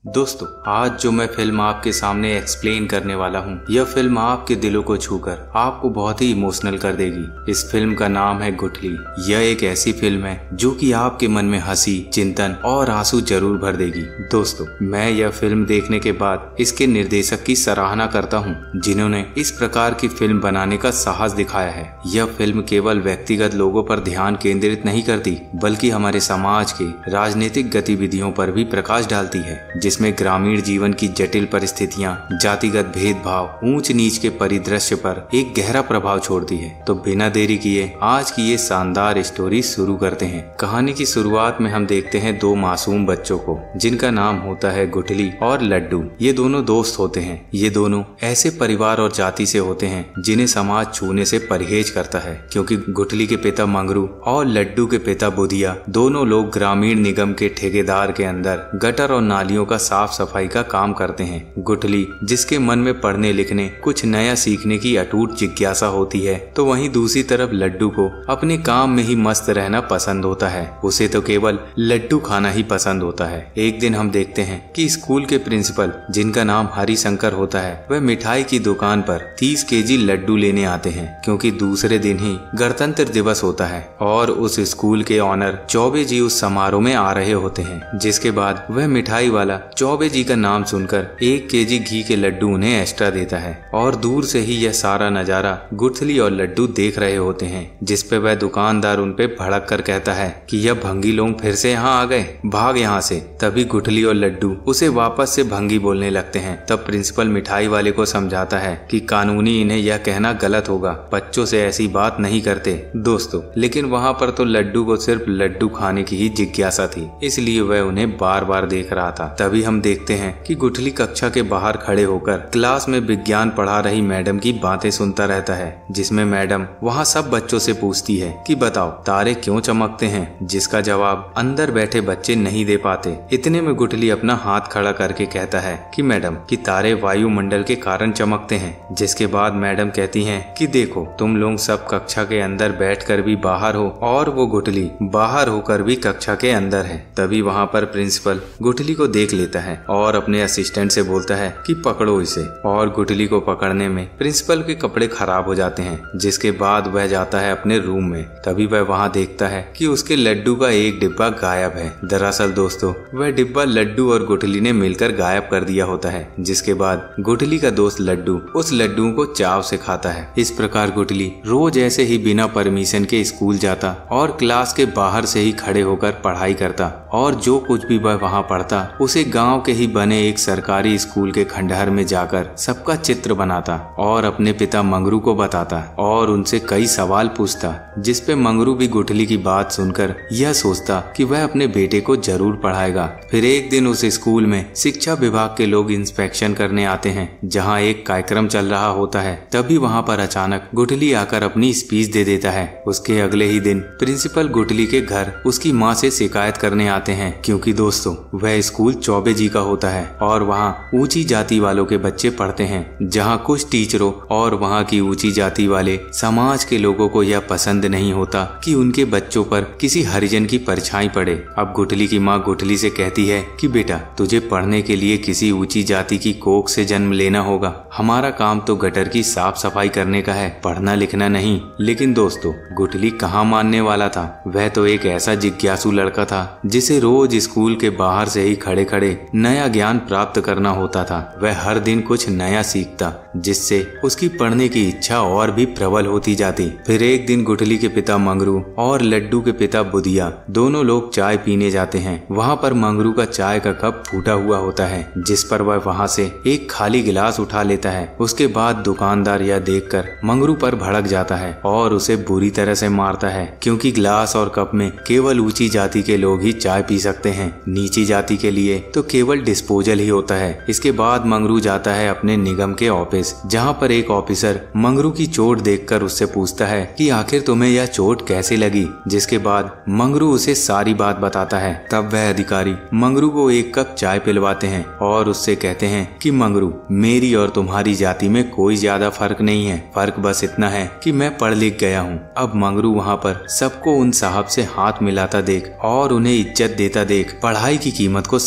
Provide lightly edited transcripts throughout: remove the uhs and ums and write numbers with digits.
दोस्तों, आज जो मैं फिल्म आपके सामने एक्सप्लेन करने वाला हूँ, यह फिल्म आपके दिलों को छूकर आपको बहुत ही इमोशनल कर देगी। इस फिल्म का नाम है गुठली। यह एक ऐसी फिल्म है जो कि आपके मन में हंसी, चिंतन और आंसू जरूर भर देगी। दोस्तों, मैं यह फिल्म देखने के बाद इसके निर्देशक की सराहना करता हूँ, जिन्होंने इस प्रकार की फिल्म बनाने का साहस दिखाया है। यह फिल्म केवल व्यक्तिगत लोगों पर ध्यान केंद्रित नहीं करती, बल्कि हमारे समाज के राजनीतिक गतिविधियों पर भी प्रकाश डालती है, जिसमें ग्रामीण जीवन की जटिल परिस्थितियां, जातिगत भेदभाव, ऊंच नीच के परिदृश्य पर एक गहरा प्रभाव छोड़ती है। तो बिना देरी किए आज की ये शानदार स्टोरी शुरू करते हैं। कहानी की शुरुआत में हम देखते हैं दो मासूम बच्चों को, जिनका नाम होता है गुठली और लड्डू। ये दोनों दोस्त होते हैं। ये दोनों ऐसे परिवार और जाति से होते हैं जिन्हें समाज छूने से परहेज करता है, क्योंकि गुठली के पिता मंगरू और लड्डू के पिता बुधिया दोनों लोग ग्रामीण निगम के ठेकेदार के अंदर गटर और नालियों का साफ सफाई का काम करते हैं। गुठली, जिसके मन में पढ़ने लिखने, कुछ नया सीखने की अटूट जिज्ञासा होती है, तो वहीं दूसरी तरफ लड्डू को अपने काम में ही मस्त रहना पसंद होता है। उसे तो केवल लड्डू खाना ही पसंद होता है। एक दिन हम देखते हैं कि स्कूल के प्रिंसिपल, जिनका नाम हरिशंकर होता है, वह मिठाई की दुकान पर 30 केजी लड्डू लेने आते हैं, क्योंकि दूसरे दिन ही गणतंत्र दिवस होता है और उस स्कूल के ऑनर चौबे जी उस समारोह में आ रहे होते हैं। जिसके बाद वह मिठाई वाला चौबे जी का नाम सुनकर 1 केजी घी के लड्डू उन्हें एक्स्ट्रा देता है और दूर से ही यह सारा नजारा गुठली और लड्डू देख रहे होते हैं। जिस पे वह दुकानदार उन पे भड़क कर कहता है कि यह भंगी लोग फिर से यहाँ आ गए, भाग यहाँ से। तभी गुठली और लड्डू उसे वापस से भंगी बोलने लगते हैं। तब प्रिंसिपल मिठाई वाले को समझाता है कि कानूनी इन्हें यह कहना गलत होगा, बच्चों से ऐसी बात नहीं करते। दोस्तों, लेकिन वहाँ पर तो लड्डू को सिर्फ लड्डू खाने की ही जिज्ञासा थी, इसलिए वह उन्हें बार बार देख रहा था। तभी हम देखते हैं कि गुठली कक्षा के बाहर खड़े होकर क्लास में विज्ञान पढ़ा रही मैडम की बातें सुनता रहता है, जिसमें मैडम वहाँ सब बच्चों से पूछती है कि बताओ तारे क्यों चमकते हैं, जिसका जवाब अंदर बैठे बच्चे नहीं दे पाते। इतने में गुठली अपना हाथ खड़ा करके कहता है कि मैडम, कि तारे वायुमंडल के कारण चमकते हैं। जिसके बाद मैडम कहती हैं कि देखो, तुम लोग सब कक्षा के अंदर बैठकर भी बाहर हो और वो गुठली बाहर होकर भी कक्षा के अंदर है। तभी वहाँ पर प्रिंसिपल गुठली को देख लेता है और अपने असिस्टेंट से बोलता है कि पकड़ो इसे। और गुठली को पकड़ने में प्रिंसिपल के कपड़े खराब हो जाते हैं। जिसके बाद वह जाता है अपने रूम में। तभी वह वहाँ देखता है कि उसके लड्डू का एक डिब्बा गायब है। दरअसल दोस्तों, वह डिब्बा लड्डू और गुठली ने मिलकर गायब कर दिया होता है। जिसके बाद गुठली का दोस्त लड्डू उस लड्डू को चाव से खाता है। इस प्रकार गुठली रोज ऐसे ही बिना परमिशन के स्कूल जाता और क्लास के बाहर से ही खड़े होकर पढ़ाई करता, और जो कुछ भी वह वहाँ पढ़ता उसे गाँव के ही बने एक सरकारी स्कूल के खंडहर में जाकर सबका चित्र बनाता और अपने पिता मंगरू को बताता और उनसे कई सवाल पूछता। जिस पे मंगरू भी गुठली की बात सुनकर यह सोचता कि वह अपने बेटे को जरूर पढ़ाएगा। फिर एक दिन उस स्कूल में शिक्षा विभाग के लोग इंस्पेक्शन करने आते हैं, जहाँ एक कार्यक्रम चल रहा होता है। तभी वहाँ पर अचानक गुठली आकर अपनी स्पीच दे देता है। उसके अगले ही दिन प्रिंसिपल गुठली के घर उसकी माँ से शिकायत करने आते हैं, क्योंकि दोस्तों वह स्कूल चौबे जी का होता है और वहाँ ऊंची जाति वालों के बच्चे पढ़ते हैं, जहाँ कुछ टीचरों और वहाँ की ऊंची जाति वाले समाज के लोगों को यह पसंद नहीं होता कि उनके बच्चों पर किसी हरिजन की परछाई पड़े। अब गुठली की माँ गुठली से कहती है कि बेटा, तुझे पढ़ने के लिए किसी ऊंची जाति की कोख से जन्म लेना होगा। हमारा काम तो गटर की साफ सफाई करने का है, पढ़ना लिखना नहीं। लेकिन दोस्तों, गुठली कहाँ मानने वाला था। वह तो एक ऐसा जिज्ञासु लड़का था जिसे रोज स्कूल के बाहर से ही खड़े खड़े नया ज्ञान प्राप्त करना होता था। वह हर दिन कुछ नया सीखता, जिससे उसकी पढ़ने की इच्छा और भी प्रबल होती जाती। फिर एक दिन गुठली के पिता मंगरू और लड्डू के पिता बुधिया दोनों लोग चाय पीने जाते हैं। वहाँ पर मंगरू का चाय का कप फूटा हुआ होता है, जिस पर वह वहाँ से एक खाली गिलास उठा लेता है। उसके बाद दुकानदार यह देखकर मंगरू पर भड़क जाता है और उसे बुरी तरह से मारता है, क्योंकि गिलास और कप में केवल ऊंची जाति के लोग ही चाय पी सकते हैं। नीची जाति के लिए तो केवल डिस्पोजल ही होता है। इसके बाद मंगरू जाता है अपने निगम के ऑफिस, जहाँ पर एक ऑफिसर मंगरू की चोट देखकर उससे पूछता है कि आखिर तुम्हें यह चोट कैसे लगी। जिसके बाद मंगरू उसे सारी बात बताता है। तब वह अधिकारी मंगरू को एक कप चाय पिलवाते हैं और उससे कहते हैं कि मंगरू, मेरी और तुम्हारी जाति में कोई ज्यादा फर्क नहीं है, फर्क बस इतना है कि मैं पढ़ लिख गया हूँ। अब मंगरू वहाँ पर सबको उन साहब से हाथ मिलाता देख और उन्हें इज्जत देता देख पढ़ाई की कीमत को समझ जाता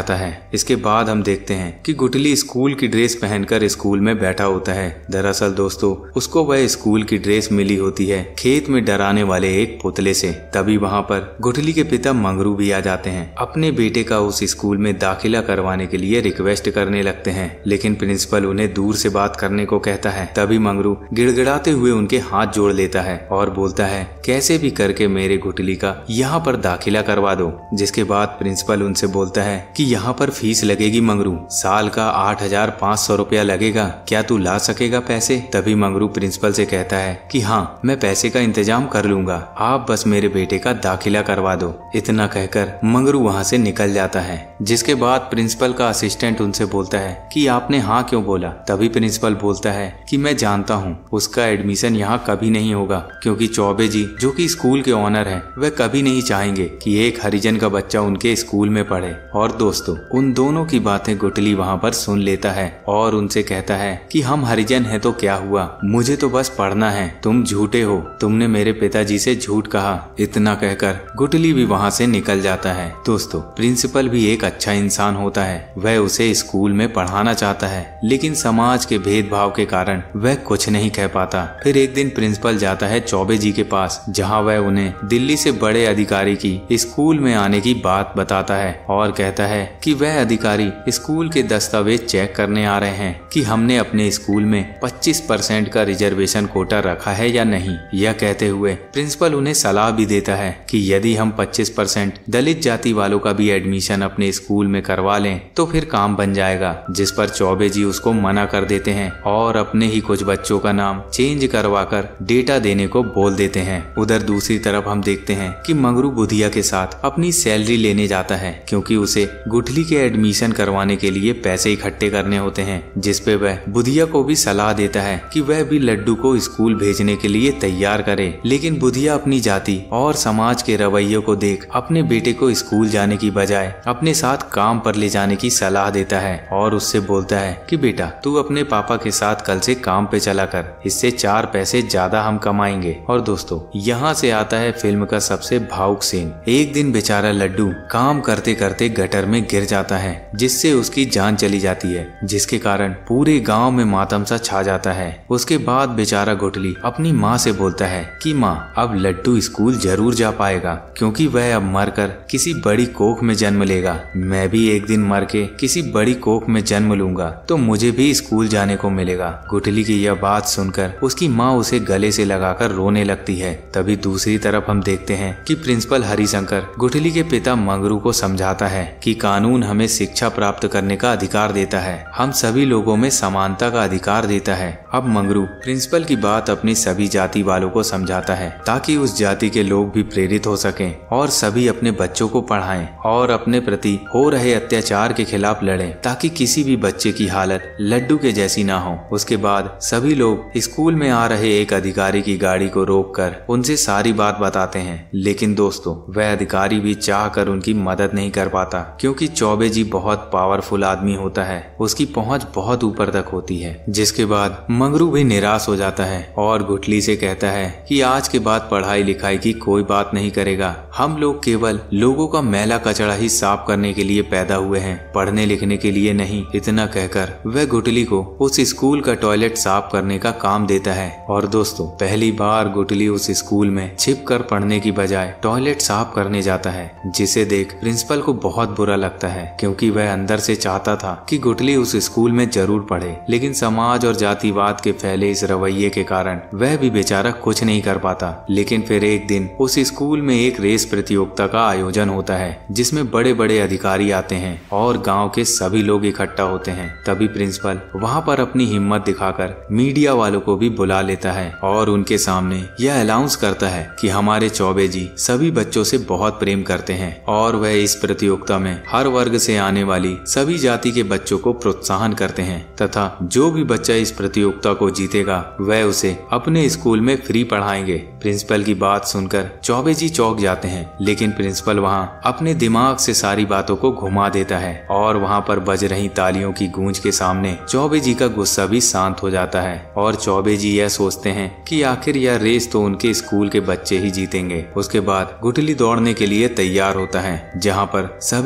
जाता है। इसके बाद हम देखते हैं कि गुटली स्कूल की ड्रेस पहनकर स्कूल में बैठा होता है। दरअसल दोस्तों उसको वह स्कूल की ड्रेस मिली होती है खेत में डराने वाले एक पुतले से। तभी वहाँ पर गुटली के पिता मंगरू भी आ जाते हैं। अपने बेटे का उस स्कूल में दाखिला करवाने के लिए रिक्वेस्ट करने लगते हैं, लेकिन प्रिंसिपल उन्हें दूर से बात करने को कहता है। तभी मंगरू गिड़गिड़ाते हुए उनके हाथ जोड़ लेता है और बोलता है कैसे भी करके मेरे गुटली का यहाँ पर दाखिला करवा दो। जिसके बाद प्रिंसिपल उनसे बोलता है कि यहाँ पर फीस लगेगी मंगरू, साल का 8,500 रुपया लगेगा, क्या तू ला सकेगा पैसे? तभी मंगरू प्रिंसिपल से कहता है कि हाँ मैं पैसे का इंतजाम कर लूंगा, आप बस मेरे बेटे का दाखिला करवा दो। इतना कहकर मंगरू वहाँ से निकल जाता है। जिसके बाद प्रिंसिपल का असिस्टेंट उनसे बोलता है कि आपने हाँ क्यों बोला? तभी प्रिंसिपल बोलता है कि मैं जानता हूँ उसका एडमिशन यहाँ कभी नहीं होगा, क्योंकि चौबे जी जो कि स्कूल के ऑनर हैं वह कभी नहीं चाहेंगे कि एक हरिजन का बच्चा उनके स्कूल में पढ़े। और दोस्तों उन दोनों की बातें गुटली वहाँ पर सुन लेता है और उनसे कहता है कि हम हरिजन हैं तो क्या हुआ, मुझे तो बस पढ़ना है, तुम झूठे हो, तुमने मेरे पिताजी से झूठ कहा। इतना कहकर गुटली भी वहाँ से निकल जाता है। दोस्तों प्रिंसिपल भी एक अच्छा इंसान होता है, वह उसे स्कूल में पढ़ाना चाहता है, लेकिन समाज के भेदभाव के कारण वह कुछ नहीं कह पाता। फिर एक दिन प्रिंसिपल जाता है चौबे जी के पास, जहाँ वह उन्हें दिल्ली से बड़े अधिकारी की स्कूल में आने की बात बताता है और कहता है कि वह अधिकारी स्कूल के दस्तावेज चेक करने आ रहे हैं कि हमने अपने स्कूल में 25% का रिजर्वेशन कोटा रखा है या नहीं। यह कहते हुए प्रिंसिपल उन्हें सलाह भी देता है कि यदि हम 25% दलित जाति वालों का भी एडमिशन अपने स्कूल में करवा लें तो फिर काम बन जाएगा। जिस पर चौबे जी उसको मना कर देते हैं और अपने ही कुछ बच्चों का नाम चेंज करवाकर डेटा देने को बोल देते हैं। उधर दूसरी तरफ हम देखते हैं कि मंगरू बुधिया के साथ अपनी सैलरी लेने जाता है, क्योंकि उसे गुठली के एडमिशन करवाने के लिए पैसे इकट्ठे करने होते हैं। जिस पे वह बुधिया को भी सलाह देता है कि वह भी लड्डू को स्कूल भेजने के लिए तैयार करे, लेकिन बुधिया अपनी जाति और समाज के रवैये को देख अपने बेटे को स्कूल जाने की बजाय अपने साथ काम पर ले जाने की सलाह देता है और उससे बोलता है कि बेटा तू अपने पापा के साथ कल से काम पे चला कर, इससे 4 पैसे ज्यादा हम कमाएंगे। और दोस्तों यहाँ से आता है फिल्म का सबसे भावुक सीन। एक दिन बेचारा लड्डू काम करते करते गटर में गिर जाता है, जिससे उसकी जान चली जाती है, जिसके कारण पूरे गांव में मातम सा छा जाता है। उसके बाद बेचारा गुटली अपनी माँ से बोलता है कि माँ अब लड्डू स्कूल जरूर जा पाएगा, क्योंकि वह अब मरकर किसी बड़ी कोख में जन्म लेगा। मैं भी एक दिन मर के किसी बड़ी कोख में जन्म लूंगा तो मुझे भी स्कूल जाने को मिलेगा। गुटली की यह बात सुनकर उसकी माँ उसे गले से लगाकर रोने लगती है। तभी दूसरी तरफ हम देखते हैं कि प्रिंसिपल हरिशंकर गुटली के पिता मंगरू को समझाता है कि कानून हमें शिक्षा प्राप्त करने का अधिकार देता है, हम सभी लोगों में समानता का अधिकार देता है। अब मंगरू प्रिंसिपल की बात अपनी सभी जाति वालों को समझाता है ताकि उस जाति के लोग भी प्रेरित हो सकें और सभी अपने बच्चों को पढ़ाएं और अपने प्रति हो रहे अत्याचार के खिलाफ लड़ें, ताकि किसी भी बच्चे की हालत लड्डू के जैसी ना हो। उसके बाद सभी लोग स्कूल में आ रहे एक अधिकारी की गाड़ी को रोककर उनसे सारी बात बताते हैं, लेकिन दोस्तों वह अधिकारी भी चाहकर उनकी मदद नहीं कर पाता, क्योंकि चौबे जी बहुत पावरफुल आदमी होता है, उसकी पहुंच बहुत ऊपर तक होती है। जिसके बाद मंगरू भी निराश हो जाता है और गुटली से कहता है कि आज के बाद पढ़ाई लिखाई की कोई बात नहीं करेगा, हम लोग केवल लोगों का मैला कचरा ही साफ करने के लिए पैदा हुए हैं, पढ़ने लिखने के लिए नहीं। इतना कहकर वह गुटली को उस स्कूल का टॉयलेट साफ करने का काम देता है। और दोस्तों पहली बार गुटली उस स्कूल में छिपकर पढ़ने की बजाय टॉयलेट साफ करने जाता है, जिसे देख प्रिंसिपल को बहुत बुरा लगता है, क्योंकि वह अंदर से चाहता था कि गुटली उस स्कूल में जरूर पढ़े, लेकिन समाज और जातिवाद के फैले इस रवैये के कारण वह भी बेचारा कुछ नहीं कर पाता। लेकिन फिर एक दिन उस स्कूल में एक रेस प्रतियोगिता का आयोजन होता है, जिसमें बड़े बड़े अधिकारी आते हैं और गांव के सभी लोग इकट्ठा होते हैं। तभी प्रिंसिपल वहां पर अपनी हिम्मत दिखाकर मीडिया वालों को भी बुला लेता है और उनके सामने यह अनाउंस करता है कि हमारे चौबे जी सभी बच्चों से बहुत प्रेम करते हैं और वह इस प्रतियोगिता में हर वर्ग से आने वाली सभी जाति के बच्चों को प्रोत्साहन करते हैं, तथा जो भी बच्चा इस प्रतियोगिता को जीतेगा वह उसे अपने स्कूल में फ्री पढ़ाएंगे। प्रिंसिपल की बात सुनकर चौबे जी चौंक जाते हैं, लेकिन प्रिंसिपल वहां अपने दिमाग से सारी बातों को घुमा देता है और वहां पर बज रही तालियों की गूंज के सामने चौबे जी का गुस्सा भी शांत हो जाता है और चौबे जी यह सोचते हैं कि आखिर यह रेस तो उनके स्कूल के बच्चे ही जीतेंगे। उसके बाद गुटली दौड़ने के लिए तैयार होता है, जहाँ पर सभी बच्चे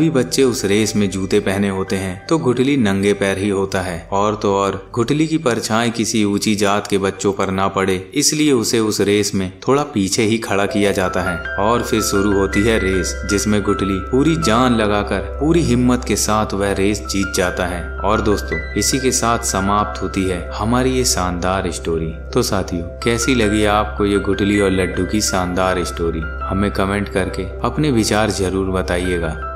उस रेस में जूते पहने होते हैं तो गुठली नंगे पैर ही होता है। और तो और गुठली की परछाई किसी ऊंची जात के बच्चों पर ना पड़े, इसलिए उसे उस रेस में थोड़ा पीछे ही खड़ा किया जाता है। और फिर शुरू होती है रेस, जिसमें गुठली पूरी जान लगाकर पूरी हिम्मत के साथ वह रेस जीत जाता है। और दोस्तों, इसी के साथ समाप्त होती है हमारी ये शानदार स्टोरी। तो साथियों, कैसी लगी आपको ये गुठली और लड्डू की शानदार स्टोरी? हमें कमेंट करके अपने विचार जरूर बताइएगा।